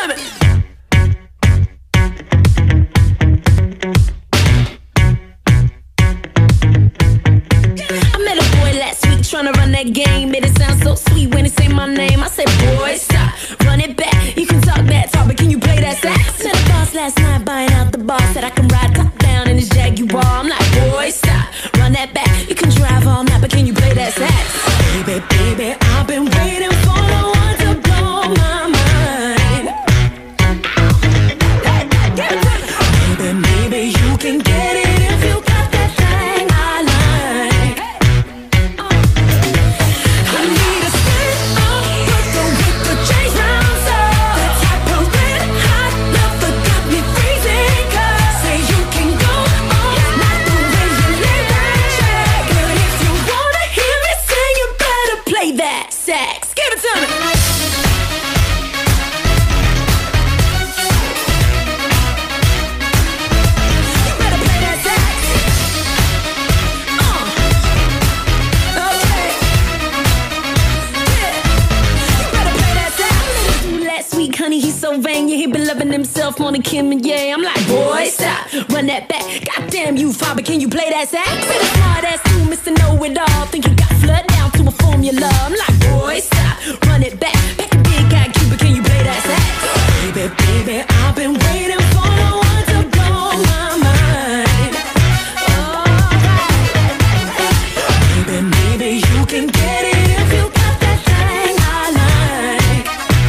to me. I met a boy last week tryna run that game. Made it sound so sweet when he say my name. I said, boy, stop, run it back. You can talk that talk, but can you play that sax? Met a boss last night buying out the bar. Said I can ride top down in his Jaguar. I'm like, boy, stop, run that back. You can drive all night, but can you play that sax? Baby, baby, I've been waiting for the one to blow my mind. Baby, maybe you can get it if you got that thing I like. I need a skirt with the chains round so the type of red hot love that got me freezing. 'Cause say you can go all night the way you lay that track. But if you wanna hear me sing, you better play that sax. Give it to me. Honey, he's so vain, yeah, he been loving himself more than Kim and Ye. I'm like, boy, stop, run that back. Goddamn you, father, can you play that sax? Say the smart ass too, Mr. Know-It-All. Think you got flood down to a formula. I'm like, boy, stop, run it back. Back a big guy, Cuba, can you play that sax? Baby, baby, I've been waiting for the one to blow my mind. Alright, baby, maybe you can get it if you got that thing I like.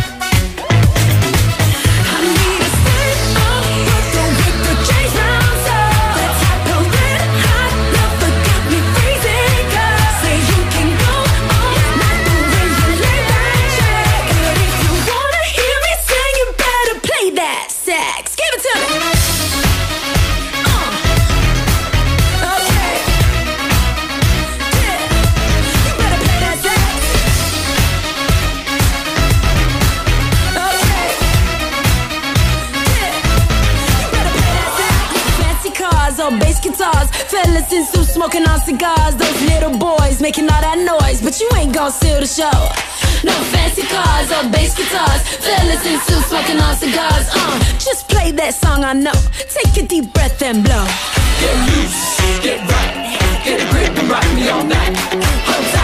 Bass guitars, fellas in suits smoking on cigars. Those little boys making all that noise, but you ain't gon' steal the show. No fancy cars or bass guitars, fellas in suits smoking on cigars. Just play that song I know. Take a deep breath and blow. Get loose, get right, get a grip and rock me all night.